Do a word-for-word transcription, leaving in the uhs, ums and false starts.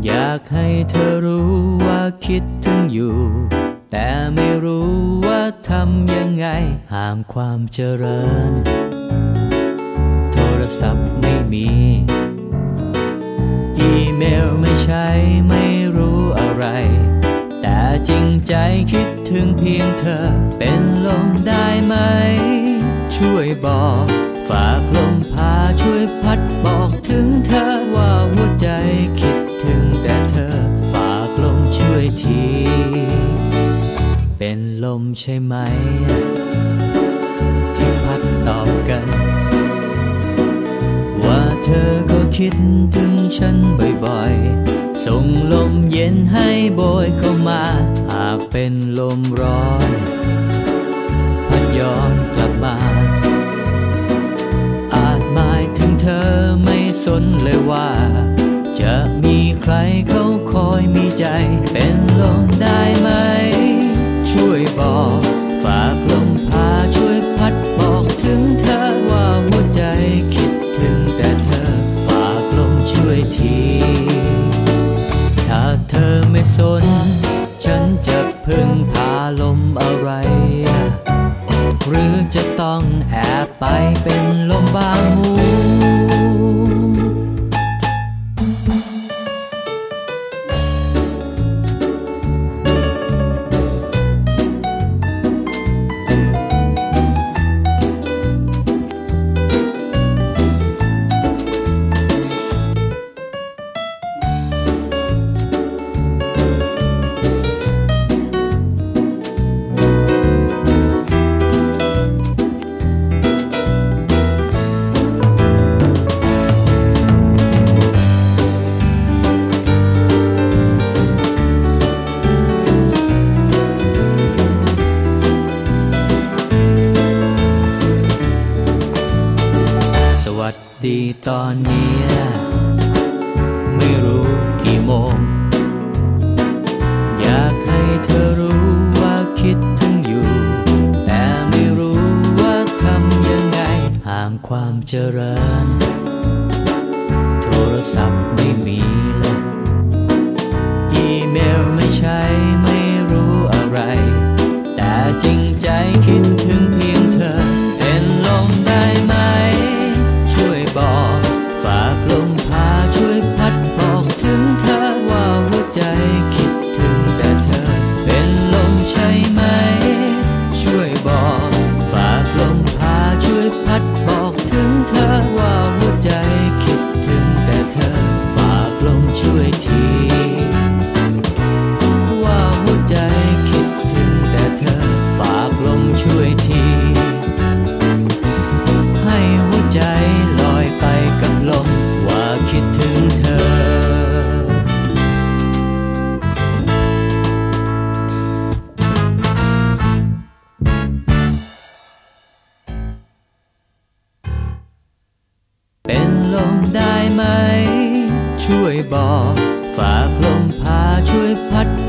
อยากให้เธอรู้ว่าคิดถึงอยู่แต่ไม่รู้ว่าทำยังไงห่างความเจริญโทรศัพท์ไม่มีอีเมลไม่ใช่ไม่รู้อะไรแต่จริงใจคิดถึงเพียงเธอเป็นลมได้ไหมช่วยบอกฝากลมพาช่วยพัดบอกถึงเธอว่าหัวใจคิดถึงแต่เธอฝากลมช่วยทีเป็นลมใช่ไหมที่พัดตอบกันว่าเธอก็คิดถึงฉันบ่อยๆส่งลมเย็นให้โบยเข้ามาหากเป็นลมร้อนพัดย้อนกลับมาอาจหมายถึงเธอไม่สนเลยว่าจะมีใครเขาคอยมีใจเป็นลมได้ไหมช่วยบอกฝากลมพาช่วยพัดบอกถึงเธอว่าหัวใจคิดถึงแต่เธอฝากลมช่วยทีถ้าเธอไม่สนฉันจะพึ่งพาลมอะไรหรือจะต้องแอบไปเป็นลมบางหูดีตอนนี้ไม่รู้กี่โมงอยากให้เธอรู้ว่าคิดถึงอยู่แต่ไม่รู้ว่าทำยังไงห่างความเจริญโทรศัพท์ไม่มีเลยอีเมลไม่ใช่ไม่รู้อะไรแต่จริงใจคิดถึงเพียงเธอเป็นลมได้ไหมบอกฝากลมพาช่วยพัดบอกถึงเธอว่าหัวใจคิดถึงแต่เธอเป็นลมใช่ไหมช่วยบอกฝากลมพาช่วยพัดบอกถึงเธอว่าหัวใจคิดถึงแต่เธอฝากลมช่วยทีว่าหัวใจคิดถึงแต่เธอฝากลมช่วยทีให้หัวใจลอยไปกับลมว่าคิดถึงเธอเป็นลมได้ไหมช่วยบอกฝากลมพาช่วยพัด